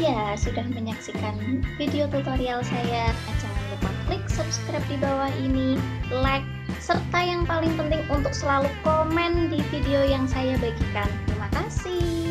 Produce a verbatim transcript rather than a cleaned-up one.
ya sudah menyaksikan video tutorial saya. Jangan lupa klik subscribe di bawah ini, like, serta yang paling penting untuk selalu komen di video yang saya bagikan. Terima kasih.